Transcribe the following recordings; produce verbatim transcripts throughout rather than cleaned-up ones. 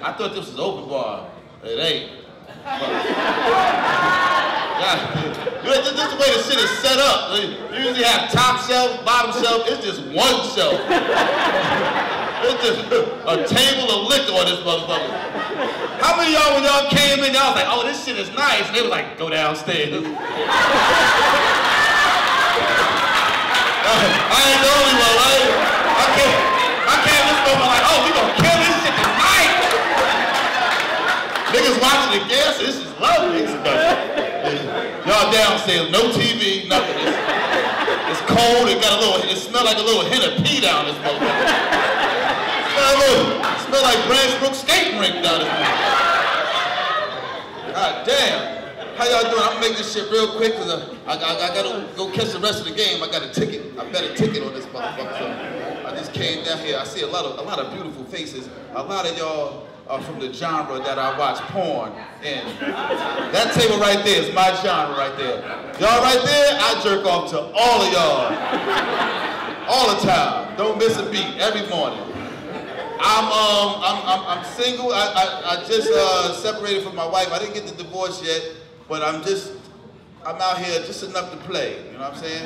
I thought this was open bar. It ain't. God, this is the way the shit is set up. You usually have top shelf, bottom shelf. It's just one shelf. It's just a table of liquor on this motherfucker. How many of y'all, when y'all came in, y'all was like, oh, this shit is nice. And they was like, go downstairs. I ain't the only one, right? I can't, I can't listen to them like, oh, we gonna kill this shit tonight. Niggas watching the gas, this is lovely. Y'all downstairs, no T V, nothing. It's, it's cold, it got a little, it smelled like a little hint of pee down this motherfucker. It smelled, little, it smelled like Branchbrook skating rink down this motherfucker. God damn. How y'all doing? I'm gonna make this shit real quick because I, I, I, I gotta go catch the rest of the game. I got a ticket. I bet a ticket on this motherfucker. So I just came down here. I see a lot of a lot of beautiful faces. A lot of y'all are from the genre that I watch porn in. That table right there is my genre right there. Y'all right there, I jerk off to all of y'all. All the time. Don't miss a beat every morning. I'm um I'm I'm, I'm single. I I, I just uh, separated from my wife. I didn't get the divorce yet. But I'm just, I'm out here just enough to play, you know what I'm saying?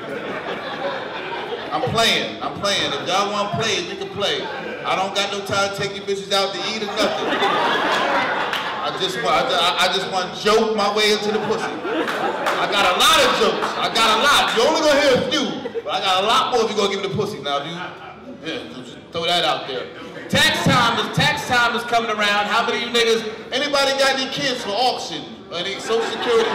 I'm playing, I'm playing. If y'all want to play, we can play. I don't got no time to take you bitches out to eat or nothing. I just want, I, I just want to joke my way into the pussy. I got a lot of jokes, I got a lot. You're only gonna hear a few, but I got a lot more if you're gonna give me the pussy. Now, dude, yeah, just throw that out there. Tax time is, tax time is coming around. How many of you niggas, anybody got any kids for auction? Any Social Security?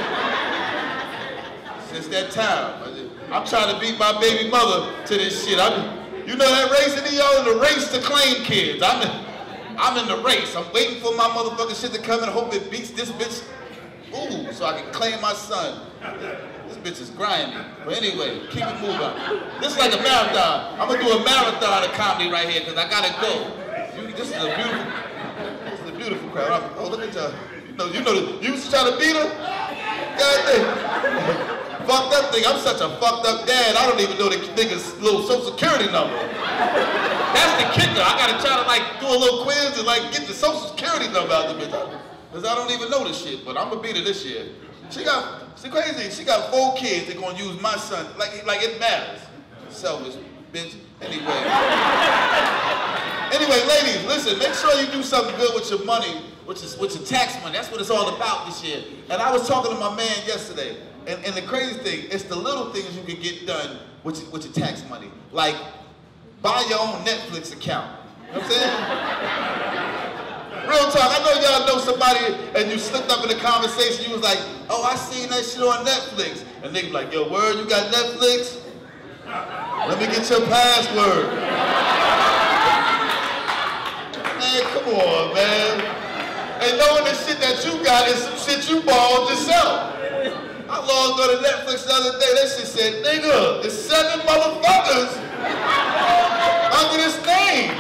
Since that time. I'm trying to beat my baby mother to this shit. I'm, you know that race, any of y'all in the race to claim kids. I'm in, I'm in the race. I'm waiting for my motherfucking shit to come and hope it beats this bitch. Ooh, so I can claim my son. This bitch is grinding. But anyway, keep it moving. This is like a marathon. I'm gonna do a marathon of comedy right here because I gotta go. You, this is a beautiful, this is a beautiful crowd. Oh, look at y'all. You know, you was trying to beat her? God damn. Fucked up thing. I'm such a fucked up dad. I don't even know the nigga's little Social Security number. That's the kicker. I gotta try to like do a little quiz and like get the Social Security number out of the bitch. Because I don't even know this shit, but I'm gonna beat her this year. She got, she crazy. She got four kids. They're gonna use my son. Like, like it matters. Selfish bitch. Anyway. Anyway, ladies, listen, make sure you do something good with your money. Which is, which is tax money. That's what it's all about this year. And I was talking to my man yesterday, and, and the crazy thing, it's the little things you can get done with your, with your tax money. Like, buy your own Netflix account. You know what I'm saying? Real talk, I know y'all know somebody, and you slipped up in the conversation, you was like, oh, I seen that shit on Netflix. And they be like, yo, word, you got Netflix? Let me get your password. Man, come on, man. And knowing the shit that you got is some shit you bought yourself. I logged on to Netflix the other day, that shit said, nigga, it's seven motherfuckers under this name.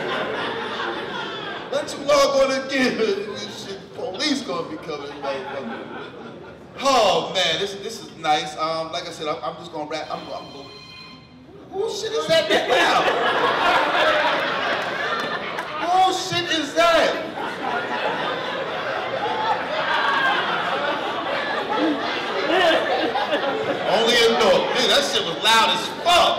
Let you log on again, this shit, police gonna be coming, motherfucker. Oh man, this this is nice. Um, like I said, I'm, I'm just gonna rap. I'm, I'm going. Who shit is that now? Who shit is that? Only in North. Dude, that shit was loud as fuck.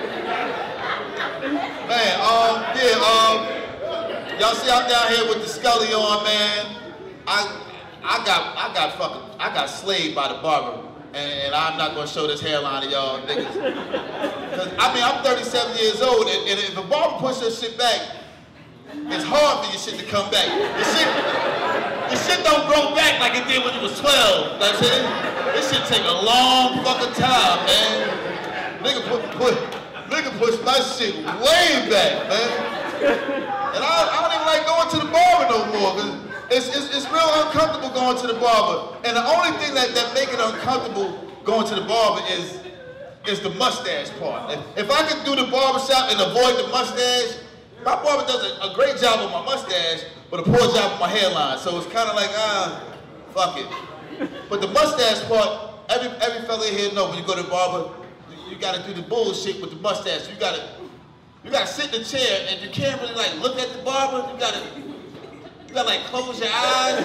Man, um, yeah, um, y'all see I'm down here with the Scully on, man. I, I got, I got fucking, I got slayed by the barber, and, and I'm not gonna show this hairline to y'all niggas. Cause I mean, I'm thirty-seven years old, and, and if a barber push your shit back, it's hard for your shit to come back. The shit, the shit don't grow back like it did when you was twelve. You know what I'm saying? This shit take a long fucking time, man. Nigga put, put, nigga push my shit way back, man. And I, I don't even like going to the barber no more, cause it's, it's, it's real uncomfortable going to the barber. And the only thing that, that make it uncomfortable going to the barber is, is the mustache part. If, if I could do the barbershop and avoid the mustache, my barber does a, a great job with my mustache, but a poor job with my hairline. So it's kind of like, ah, fuck it. But the mustache part, every every fella here know when you go to the barber, you, you gotta do the bullshit with the mustache. You gotta, you gotta sit in the chair and you can't really like look at the barber. You gotta, gotta like close your eyes.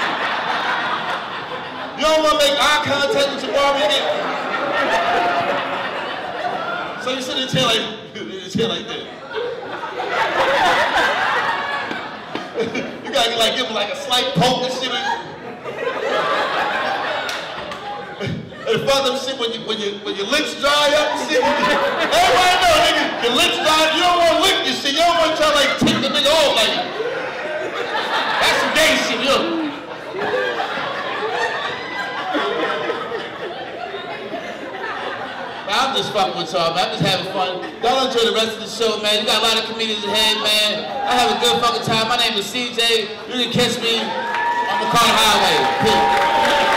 You don't wanna make eye contact with your barber. So you sit in the chair like, in the chair like this. You gotta like give him like a slight poke and shit. And fuck them shit when you when you when your lips dry up and shit. Everybody know, nigga, your lips dry. You don't want to lick your shit. You don't want to try to like take the nigga off like. That's some gay shit, yo. I'm just fucking with y'all, man. I'm just having fun. Y'all enjoy the rest of the show, man. You got a lot of comedians ahead, man. I have a good fucking time. My name is C J. You can catch me on McCarter Highway. Peace.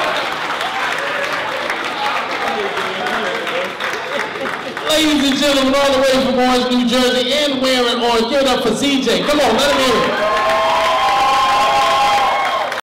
Ladies and gentlemen, all the way from Orange, New Jersey, and wearing orange, give it up for C J. Come on, let him hear it.